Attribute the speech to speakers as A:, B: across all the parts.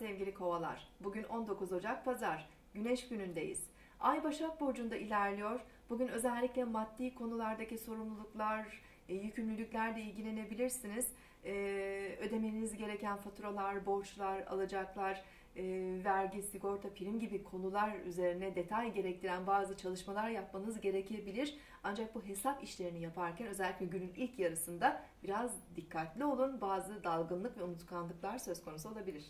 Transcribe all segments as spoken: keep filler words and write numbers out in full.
A: sevgili kovalar. Bugün on dokuz Ocak Pazar. Güneş günündeyiz. Ay Başak Burcu'nda ilerliyor. Bugün özellikle maddi konulardaki sorumluluklar, e, yükümlülüklerle ilgilenebilirsiniz. E, ödemeniz gereken faturalar, borçlar, alacaklar, e, vergi, sigorta, prim gibi konular üzerine detay gerektiren bazı çalışmalar yapmanız gerekebilir. Ancak bu hesap işlerini yaparken özellikle günün ilk yarısında biraz dikkatli olun. Bazı dalgınlık ve unutkanlıklar söz konusu olabilir.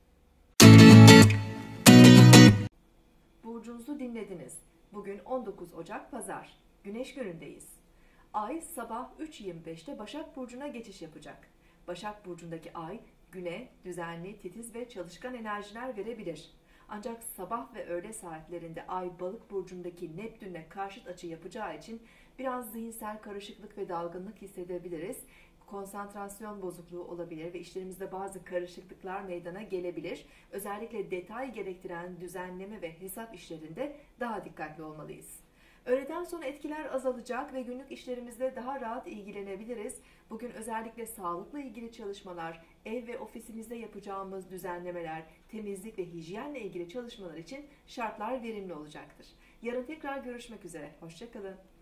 A: Burcunuzu dinlediniz. Bugün on dokuz Ocak Pazar. Güneş günündeyiz. Ay sabah üç yirmi beşte Başak Burcu'na geçiş yapacak. Başak Burcu'ndaki ay güne düzenli, titiz ve çalışkan enerjiler verebilir. Ancak sabah ve öğle saatlerinde ay Balık Burcu'ndaki Neptün'le karşıt açı yapacağı için biraz zihinsel karışıklık ve dalgınlık hissedebiliriz. Konsantrasyon bozukluğu olabilir ve işlerimizde bazı karışıklıklar meydana gelebilir. Özellikle detay gerektiren düzenleme ve hesap işlerinde daha dikkatli olmalıyız. Öğleden sonra etkiler azalacak ve günlük işlerimizde daha rahat ilgilenebiliriz. Bugün özellikle sağlıkla ilgili çalışmalar, ev ve ofisimizde yapacağımız düzenlemeler, temizlik ve hijyenle ilgili çalışmalar için şartlar verimli olacaktır. Yarın tekrar görüşmek üzere. Hoşça kalın.